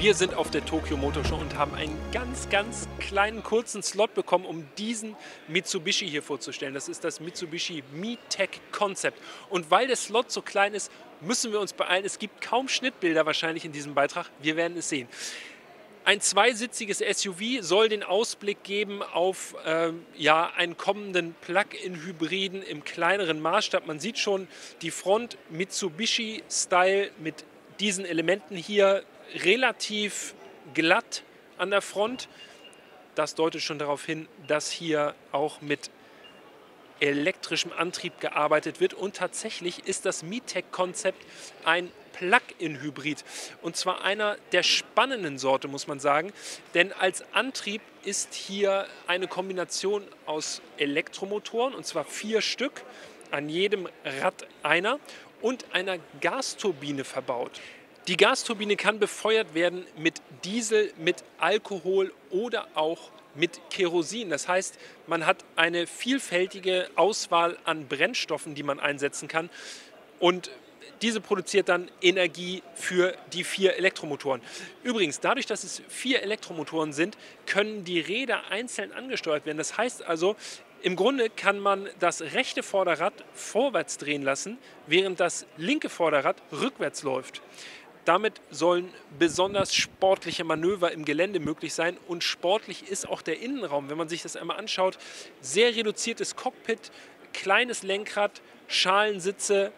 Wir sind auf der Tokyo Motor Show und haben einen ganz kleinen, kurzen Slot bekommen, um diesen Mitsubishi hier vorzustellen. Das ist das Mitsubishi Mi-Tech Concept. Und weil der Slot so klein ist, müssen wir uns beeilen. Es gibt kaum Schnittbilder wahrscheinlich in diesem Beitrag. Wir werden es sehen. Ein zweisitziges SUV soll den Ausblick geben auf einen kommenden Plug-in-Hybriden im kleineren Maßstab. Man sieht schon die Front Mitsubishi-Style mit diesen Elementen hier, relativ glatt an der Front. Das deutet schon darauf hin, dass hier auch mit elektrischem Antrieb gearbeitet wird. Und tatsächlich ist das Mi-Tech-Konzept ein Plug-in-Hybrid. Und zwar einer der spannenden Sorte, muss man sagen. Denn als Antrieb ist hier eine Kombination aus Elektromotoren, und zwar 4 Stück, an jedem Rad einer, und einer Gasturbine verbaut. Die Gasturbine kann befeuert werden mit Diesel, mit Alkohol oder auch mit Kerosin. Das heißt, man hat eine vielfältige Auswahl an Brennstoffen, die man einsetzen kann. Und diese produziert dann Energie für die 4 Elektromotoren. Übrigens, dadurch, dass es 4 Elektromotoren sind, können die Räder einzeln angesteuert werden. Das heißt also, im Grunde kann man das rechte Vorderrad vorwärts drehen lassen, während das linke Vorderrad rückwärts läuft. Damit sollen besonders sportliche Manöver im Gelände möglich sein, und sportlich ist auch der Innenraum. Wenn man sich das einmal anschaut, sehr reduziertes Cockpit, kleines Lenkrad, Schalensitze.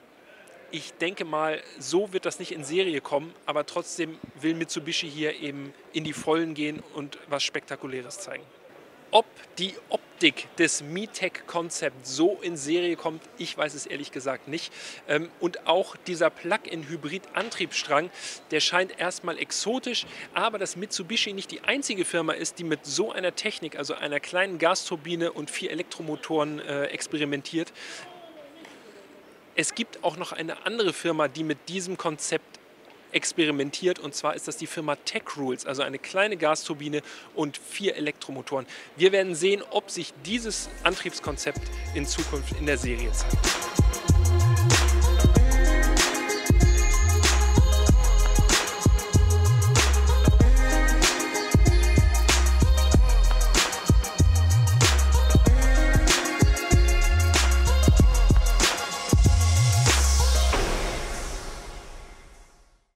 Ich denke mal, so wird das nicht in Serie kommen, aber trotzdem will Mitsubishi hier eben in die Vollen gehen und was Spektakuläres zeigen. Ob die Optik des Mi-Tech-Konzept so in Serie kommt, ich weiß es ehrlich gesagt nicht. Und auch dieser Plug-in-Hybrid-Antriebsstrang, der scheint erstmal exotisch, aber dass Mitsubishi nicht die einzige Firma ist, die mit so einer Technik, also einer kleinen Gasturbine und 4 Elektromotoren experimentiert. Es gibt auch noch eine andere Firma, die mit diesem Konzept experimentiert, und zwar ist das die Firma TechRules, also eine kleine Gasturbine und 4 Elektromotoren. Wir werden sehen, ob sich dieses Antriebskonzept in Zukunft in der Serie zeigt.